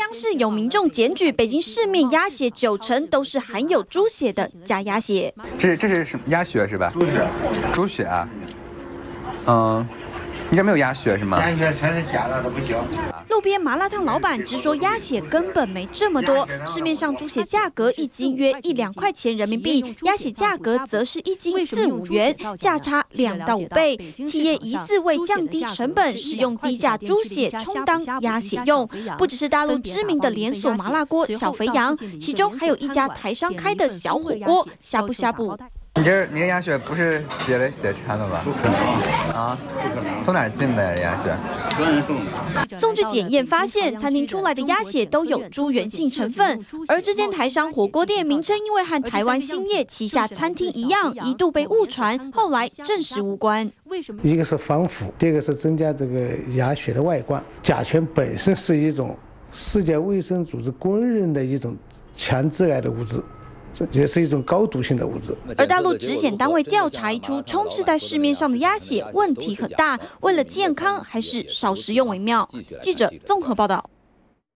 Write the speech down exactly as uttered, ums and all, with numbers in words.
央视有民众检举，北京市面鸭血九成都是含有猪血的假鸭血。 这这是什么鸭血是吧？ 猪血， 猪血啊。嗯，你这没有鸭血是吗？ 鸭血全是假的，都不行。 路边麻辣烫老板直说鸭血根本没这么多，市面上猪血价格一斤约一两块钱人民币，鸭血价格则是一斤四五元，价差两到五倍。企业疑似为降低成本，使用低价猪血充当鸭血用。不只是大陆知名的连锁麻辣锅小肥羊，其中还有一家台商开的小火锅呷哺呷哺。 你这你这鸭血不是别的血掺的吧？ 不可能啊！从哪儿进的鸭血？ 专人送的。 送去检验发现，餐厅出来的鸭血都有猪源性成分，而这间台商火锅店名称因为和台湾兴业旗下餐厅一样，一度被误传，后来证实无关。 为什么？一个是防腐，第二个是增加这个鸭血的外观。甲醛本身是一种世界卫生组织公认的一种强致癌的物质。这也是一种高毒性的物质。 而大陆质检单位调查一出，充斥在市面上的鸭血问题很大，为了健康还是少食用为妙。记者综合报道。